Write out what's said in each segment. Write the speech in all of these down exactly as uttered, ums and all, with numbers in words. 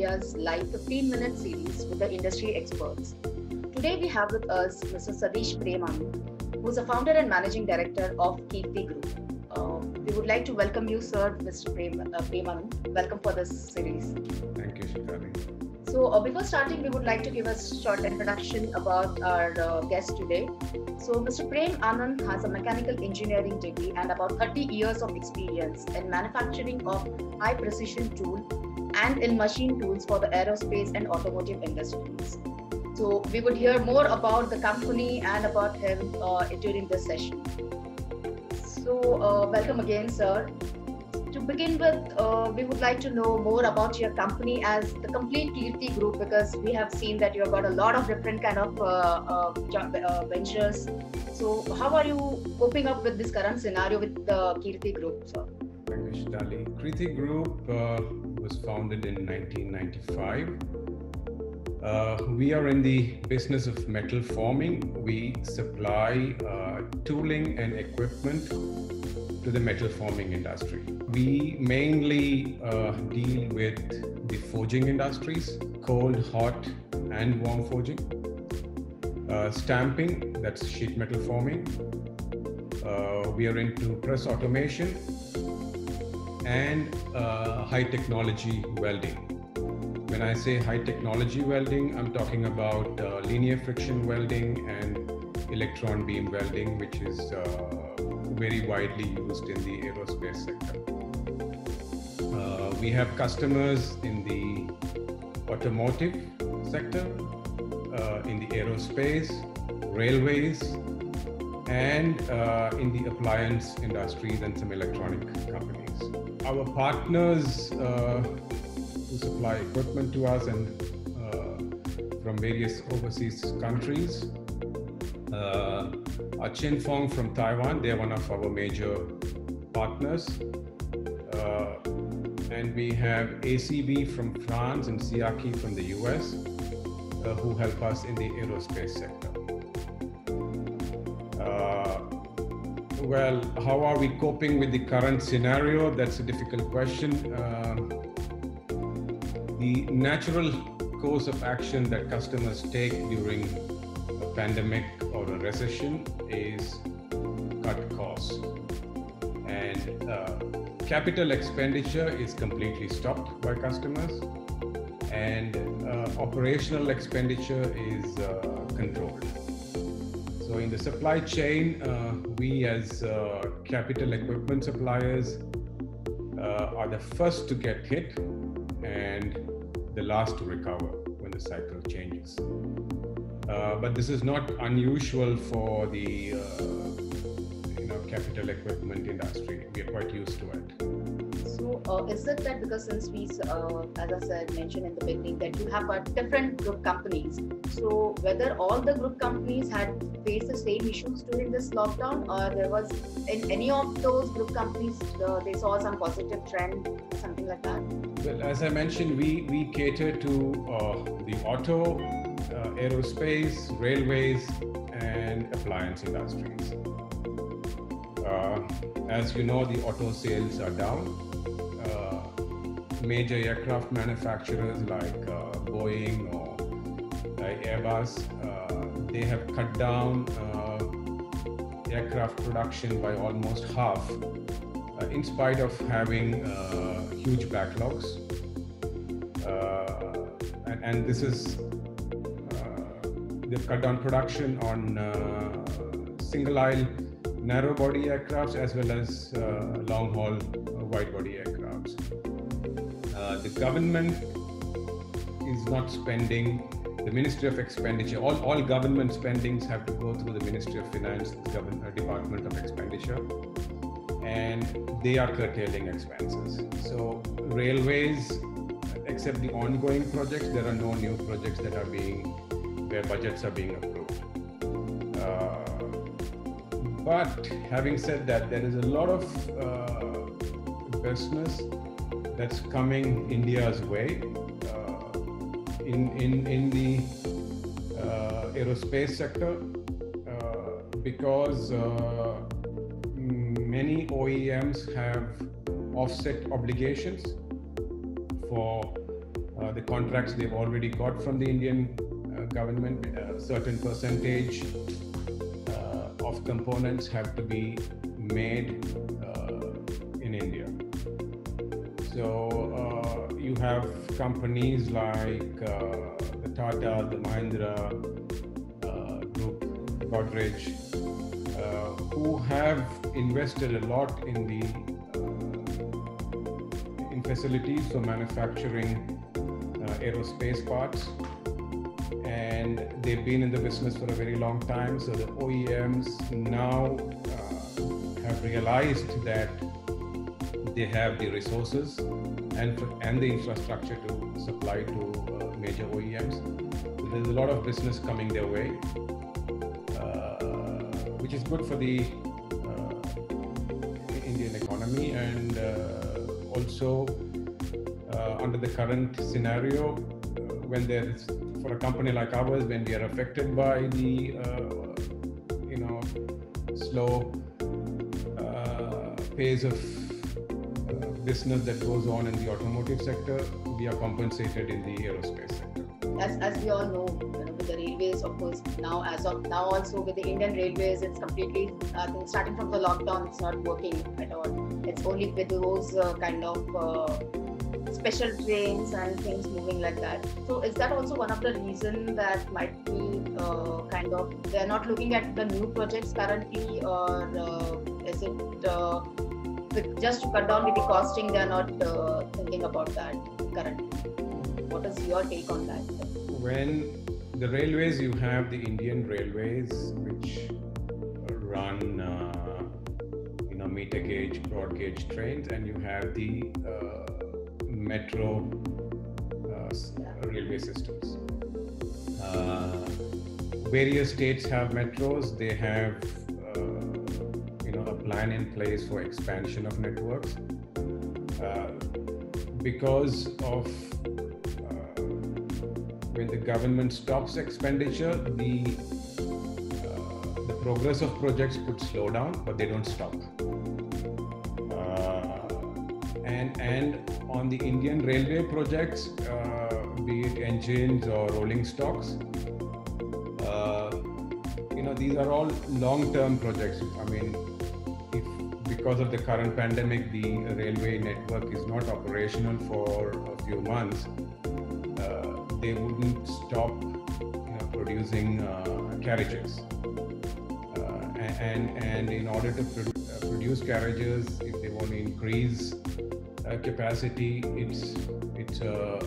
India's live fifteen minute series with the industry experts. Today we have with us Mister Sadeesh Premananth, who is a founder and managing director of Kirti Group. Uh, we would like to welcome you, sir, Mister Prem, uh, Premananth. Welcome for this series. Thank you, Shikali. So uh, before starting, we would like to give a short introduction about our uh, guest today. So Mister Prem Anand has a mechanical engineering degree and about thirty years of experience in manufacturing of high precision tool and in machine tools for the aerospace and automotive industries. So we would hear more about the company and about him uh, during this session. So uh, welcome again, sir. To begin with, uh, we would like to know more about your company as the complete Kirti Group, because we have seen that you've got a lot of different kind of uh, uh, uh, ventures. So how are you coping up with this current scenario with the Kirti Group, sir? Thank you, Shitali. Kirti Group uh, was founded in nineteen ninety-five. Uh, we are in the business of metal forming. We supply uh, tooling and equipment to the metal forming industry. We mainly uh, deal with the forging industries, cold, hot, and warm forging. Uh, stamping, that's sheet metal forming. Uh, we are into press automation and uh, high technology welding. When I say high technology welding, I'm talking about uh, linear friction welding and electron beam welding, which is uh, very widely used in the aerospace sector. Uh, we have customers in the automotive sector, uh, in the aerospace, railways, and uh, in the appliance industries and some electronic companies. Our partners uh, who supply equipment to us and uh, from various overseas countries uh, are Chinfeng from Taiwan. They're one of our major partners. Uh, and we have A C B from France and Siaki from the U S uh, who help us in the aerospace sector. Uh, well, how are we coping with the current scenario? That's a difficult question. Uh, the natural course of action that customers take during a pandemic or a recession is cut costs. And uh, capital expenditure is completely stopped by customers, and uh, operational expenditure is uh, controlled. So in the supply chain, uh, we as uh, capital equipment suppliers uh, are the first to get hit and the last to recover when the cycle changes. Uh, but this is not unusual for the uh, you know, capital equipment industry. We are quite used to it. So uh, is it that because since we, uh, as I said, mentioned in the beginning, that you have uh, different group companies, so whether all the group companies had faced the same issues during this lockdown, or there was in any of those group companies, uh, they saw some positive trend, something like that? Well, as I mentioned, we, we cater to uh, the auto, uh, aerospace, railways, and appliance industries. Uh, as you know, the auto sales are down. Uh, major aircraft manufacturers like uh, Boeing or like Airbus, uh, they have cut down uh, aircraft production by almost half, uh, in spite of having uh, huge backlogs. Uh, and, and this is, uh, they've cut down production on uh, single aisle narrow body aircrafts as well as uh, long haul uh, wide body aircrafts. Uh, the government is not spending, the Ministry of Expenditure, all, all government spendings have to go through the Ministry of Finance, the government, uh, Department of Expenditure, and they are curtailing expenses. So railways, except the ongoing projects, there are no new projects that are being, where budgets are being approved. Uh, But having said that, there is a lot of uh, business that's coming India's way uh, in, in, in the uh, aerospace sector uh, because uh, many O E Ms have offset obligations for uh, the contracts they've already got from the Indian uh, government. A certain percentage uh, of components have to be made uh, in India. So uh, you have companies like uh, the Tata, the Mahindra uh, group, Godrej, uh, who have invested a lot in the uh, in facilities for manufacturing uh, aerospace parts, and they've been in the business for a very long time. So the O E Ms now uh, have realized that they have the resources and and the infrastructure to supply to uh, major O E Ms. So there's a lot of business coming their way, uh, which is good for the uh, Indian economy, and uh, also uh, under the current scenario, uh, when there is, for a company like ours, when we are affected by the uh, you know slow uh, pace of business that goes on in the automotive sector, we are compensated in the aerospace sector. As, as we all know, you know, with the railways, of course, now as of now also with the Indian railways, it's completely, I think starting from the lockdown, it's not working at all. It's only with those uh, kind of uh, special trains and things moving like that. So is that also one of the reasons that might be uh, kind of, they're not looking at the new projects currently, or uh, is it uh, just to cut down with the costing, they're not uh, thinking about that currently? What is your take on that? When the railways, you have the Indian railways, which run uh, you know meter gauge, broad gauge trains, and you have the uh, metro uh, yeah. railway systems. Uh, various states have metros. They have plan in place for expansion of networks. Uh, because of uh, when the government stops expenditure, the uh, the progress of projects could slow down, but they don't stop. Uh, and and on the Indian railway projects, uh, be it engines or rolling stocks, uh, you know these are all long-term projects. I mean, because of the current pandemic, the railway network is not operational for a few months. Uh, they wouldn't stop you know, producing uh, carriages. Uh, and, and in order to pro- uh, produce carriages, if they want to increase uh, capacity, it's, it's a,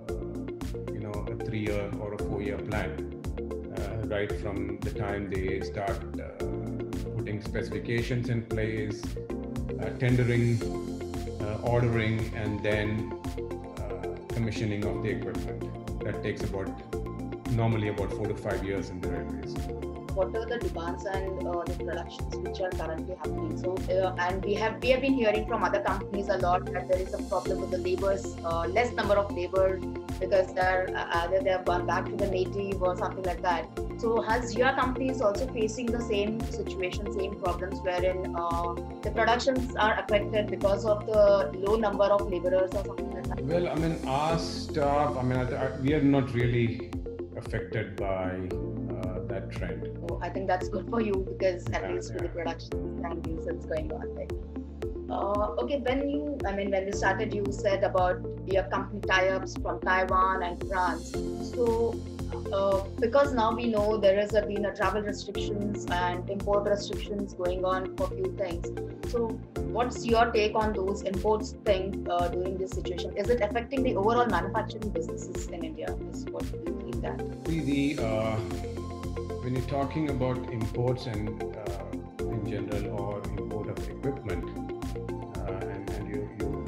you know, a three-year or a four-year plan, uh, right from the time they start uh, putting specifications in place, uh, tendering, uh, ordering, and then uh, commissioning of the equipment. That takes about, normally about four to five years in the railways. What are the demands and uh, the productions which are currently happening? So, uh, and we have we have been hearing from other companies a lot that there is a problem with the laborers, uh, less number of labor, because they're uh, either they have gone back to the native or something like that. So, has your company is also facing the same situation, same problems, wherein uh, the productions are affected because of the low number of laborers or something like that? Well, I mean, our staff, I mean, I, I, we are not really affected by uh, that trend. So I think that's good for you, because at yeah, least yeah. with the production and reasons going on, right? Uh, okay, when you, I mean, when we started, you said about your company tie-ups from Taiwan and France. So, uh, because now we know there has been a travel restrictions and import restrictions going on for few things. So, what's your take on those imports thing uh, during this situation? Is it affecting the overall manufacturing businesses in India? Is what do you think that? The uh, when you're talking about imports and uh, in general, or import of equipment, uh, and, and you,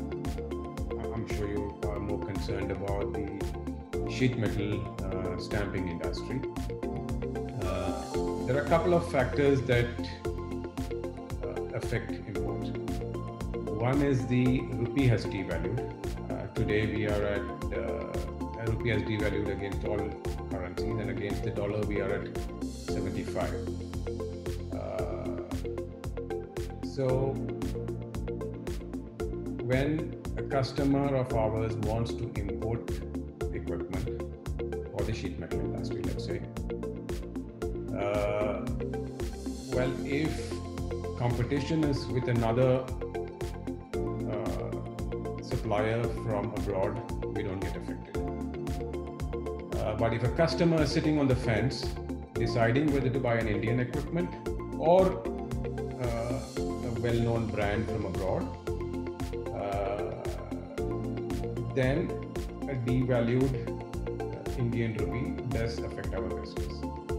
you, I'm sure you are more concerned about the sheet metal uh, stamping industry. Uh, there are a couple of factors that uh, affect imports. One is the rupee has devalued. Uh, today we are at, uh, rupee has devalued against all currencies, and against the dollar we are at seventy-five. Uh, so when a customer of ours wants to import equipment for the sheet metal industry, let's say. Uh, well, if competition is with another uh, supplier from abroad, we don't get affected. Uh, but if a customer is sitting on the fence, deciding whether to buy an Indian equipment or uh, a well-known brand from abroad, uh, then a devalued uh, Indian rupee does affect our business.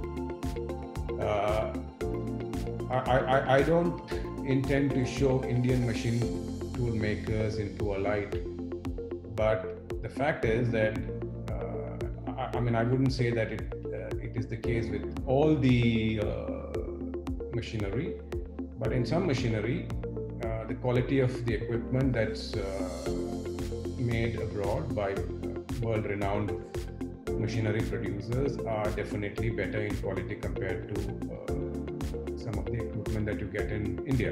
Uh, I, I, I don't intend to show Indian machine tool makers in poor light, but the fact is that uh, I, I mean I wouldn't say that it uh, it is the case with all the uh, machinery, but in some machinery, uh, the quality of the equipment that's uh, made abroad by world-renowned machinery producers are definitely better in quality compared to uh, some of the equipment that you get in India.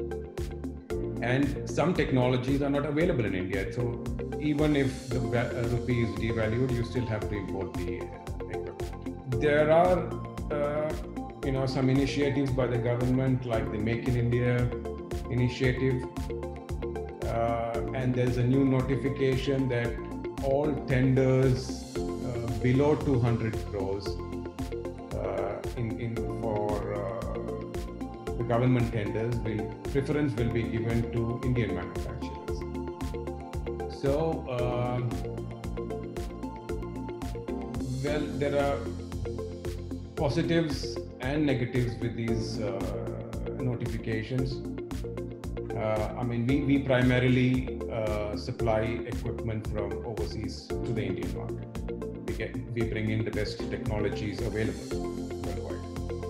And some technologies are not available in India. So even if the uh, rupee is devalued, you still have to import the uh, equipment. There are uh, you know, some initiatives by the government like the Make in India initiative. Uh, and there's a new notification that all tenders uh, below two hundred crores uh, in, in for uh, the government tenders, will preference will be given to Indian manufacturers. So, uh, well, there are positives and negatives with these uh, notifications. Uh, I mean, we, we primarily uh, supply equipment from overseas to the Indian market. We, get, we bring in the best technologies available worldwide.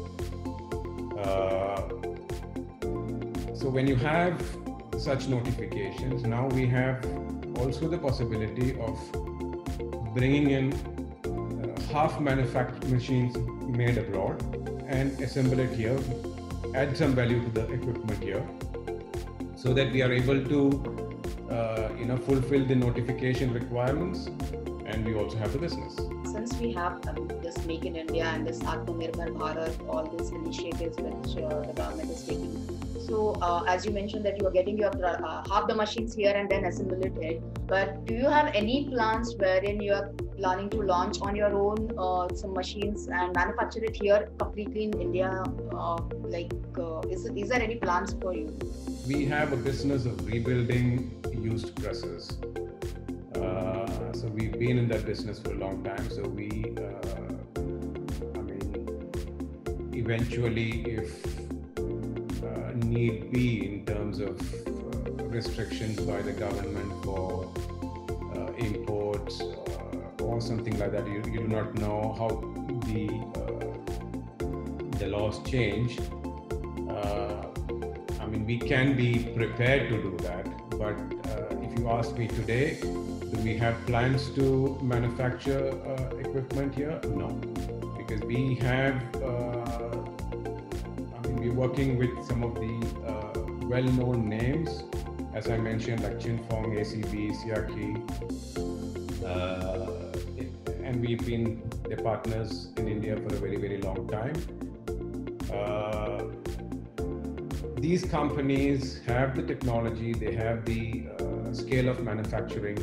Uh, so when you have such notifications, now we have also the possibility of bringing in uh, half manufactured machines made abroad and assemble it here, add some value to the equipment here, so that we are able to, uh, you know, fulfill the notification requirements, and we also have the business. Since we have um, this Make in India and this Atmanirbhar Bharat, all these initiatives which uh, the government is taking. So, uh, as you mentioned that you are getting your uh, half the machines here and then assemble it here. But do you have any plans wherein you are planning to launch on your own uh, some machines and manufacture it here completely in India? Uh, like, uh, is is there any plans for you? We have a business of rebuilding used presses. Uh, so we've been in that business for a long time. So we, uh, I mean, eventually, if uh, need be, in terms of uh, restrictions by the government for uh, imports uh, or something like that, you, you do not know how the uh, the laws change. Uh, I mean, we can be prepared to do that, but uh, if you ask me today, do we have plans to manufacture uh, equipment here? No, because we have, uh, I mean, we're working with some of the uh, well-known names, as I mentioned, like Chinfong, A C B, Siaki, uh, and we've been their partners in India for a very, very long time. Uh, These companies have the technology, they have the uh, scale of manufacturing,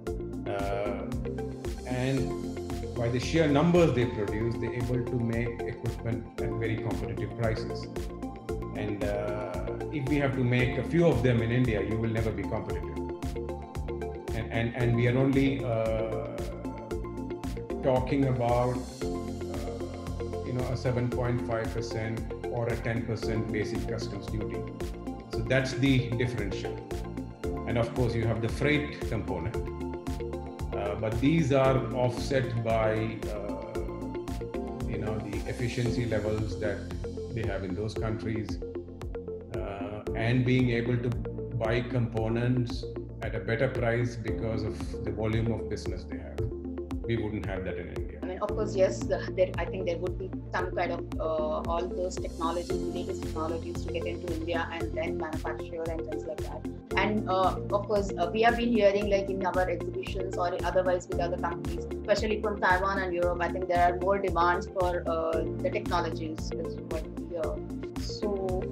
uh, and by the sheer numbers they produce, they're able to make equipment at very competitive prices. And uh, if we have to make a few of them in India, you will never be competitive. And, and, and we are only uh, talking about uh, you know, a seven point five percent or a ten percent basic customs duty. So that's the differential. And of course, you have the freight component. Uh, but these are offset by, uh, you know, the efficiency levels that they have in those countries, uh, and being able to buy components at a better price because of the volume of business they have. we wouldn't have that in India. I mean, of course, yes, there, I think there would be some kind of uh, all those technologies, latest technologies to get into India and then manufacture and things like that. And uh, of course, uh, we have been hearing like in our exhibitions or otherwise with other companies, especially from Taiwan and Europe, I think there are more demands for uh, the technologies, is what we hear. So,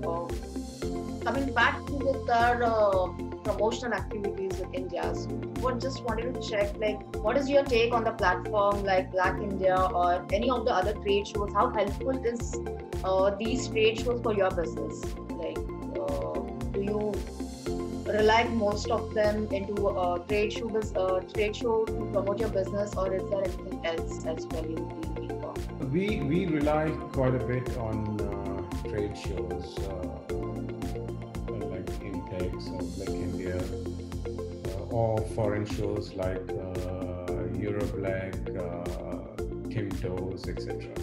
uh, coming back to with our uh, promotional activities with India, so what just wanted to check, like, what is your take on the platform like Black India or any of the other trade shows? How helpful is uh, these trade shows for your business? Like, uh, do you rely most of them into uh, trade show, uh, trade show to promote your business, or is there anything else as well you would be looking for? We we rely quite a bit on uh, trade shows uh, like Intex or Black India, uh, or foreign shows like uh, Euroblack, uh, Kimtos, et cetera,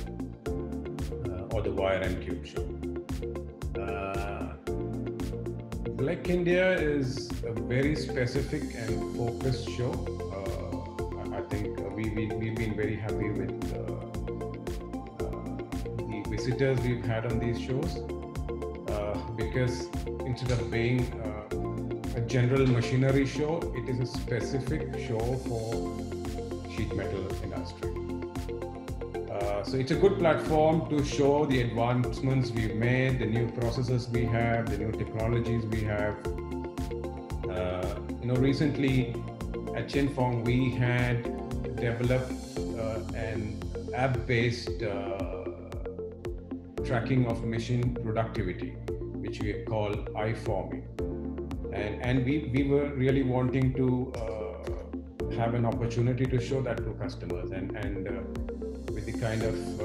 uh, or the Wire and Cube show. Uh, Black India is a very specific and focused show. Uh, I think we, we, we've been very happy with uh, uh, the visitors we've had on these shows uh, because instead of being uh, a general machinery show, it is a specific show for sheet metal industry. Uh, so it's a good platform to show the advancements we've made, the new processes we have, the new technologies we have. Uh, you know, recently at Chinfong we had developed uh, an app-based uh, tracking of machine productivity, which we call iForming, and and we we were really wanting to uh, have an opportunity to show that to customers, and and. Uh, With the kind of uh,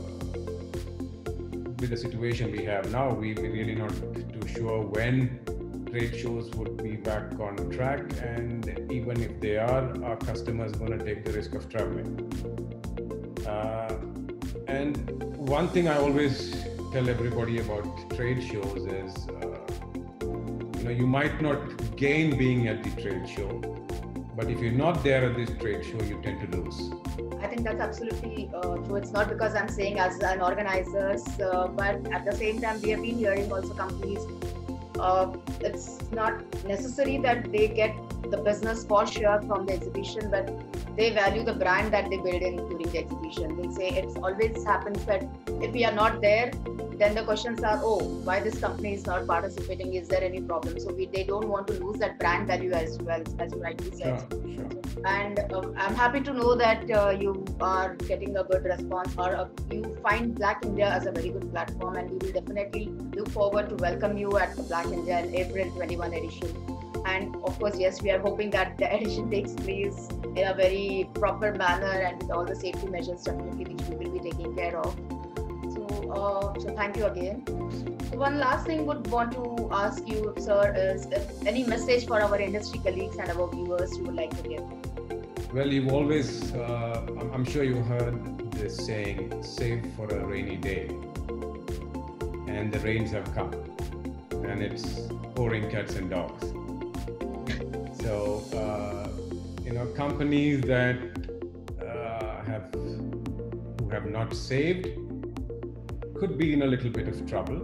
with the situation we have now, we, we're really not too sure when trade shows would be back on track, and even if they are, our customers going to take the risk of traveling. Uh, and one thing I always tell everybody about trade shows is, uh, you know, you might not gain being at the trade show, but if you're not there at this trade show, you tend to lose. I think that's absolutely uh, true. It's not because I'm saying as an organizer, uh, but at the same time, we have been hearing also companies, uh, it's not necessary that they get the business for sure from the exhibition, but they value the brand that they build in during the exhibition. They say it always happens that if we are not there, then the questions are, oh, why this company is not participating? Is there any problem? So we, they don't want to lose that brand value as well, as you rightly said. Sure, sure. And uh, I'm happy to know that uh, you are getting a good response, or uh, you find Black India as a very good platform, and we will definitely look forward to welcome you at the Black India in April twenty-one edition. And of course, yes, we are hoping that the edition takes place in a very proper manner and with all the safety measures definitely which we will be taking care of. So, uh, so thank you again. So one last thing would want to ask you, sir, is if any message for our industry colleagues and our viewers you would like to give? Well, you've always, uh, I'm sure you heard this saying, save for a rainy day. And the rains have come, and it's pouring cats and dogs. So, uh, you know, companies that uh, have, who have not saved could be in a little bit of trouble.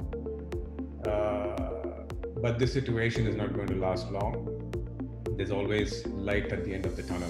Uh, but this situation is not going to last long. There's always light at the end of the tunnel.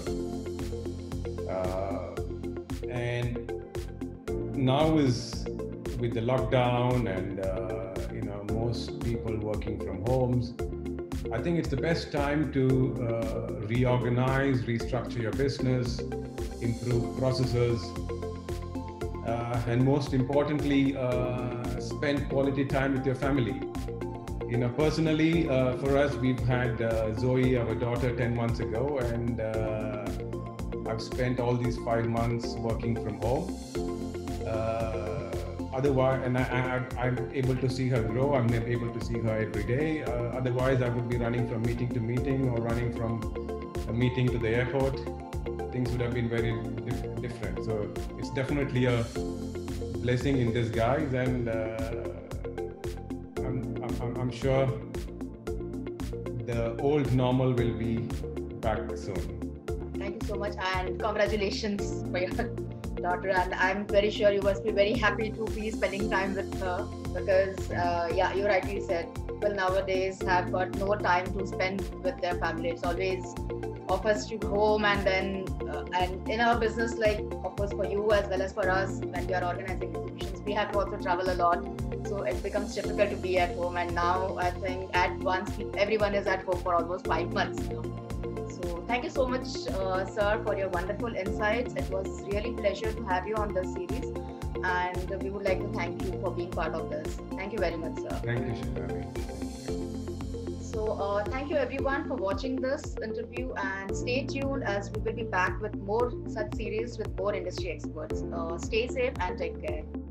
Uh, and now is with the lockdown and uh, you know, most people working from homes, I think it's the best time to uh, reorganize, restructure your business, improve processes, uh, and most importantly, uh, spend quality time with your family. You know, personally, uh, for us, we've had uh, Zoe, our daughter, ten months ago, and uh, I've spent all these five months working from home. Uh, otherwise, and I, I, I'm able to see her grow. I'm able to see her every day. Uh, otherwise, I would be running from meeting to meeting or running from a meeting to the airport. Things would have been very dif- different. So it's definitely a blessing in disguise, and uh, I'm, I'm, I'm sure the old normal will be back soon. Thank you so much, and congratulations for your daughter. And I'm very sure you must be very happy to be spending time with her because, uh, yeah, you rightly said, people nowadays have got no time to spend with their family. It's always offers to home, and then uh, and in our business, like of course for you as well as for us, when we are organizing exhibitions, we have to also travel a lot, so it becomes difficult to be at home. And now I think at once everyone is at home for almost five months now. So thank you so much, uh, sir, for your wonderful insights. It was really pleasure to have you on this series, and we would like to thank you for being part of this. Thank you very much, sir. Thank you, Shivani. So uh, thank you everyone for watching this interview, and stay tuned as we will be back with more such series with more industry experts. Uh, stay safe and take care.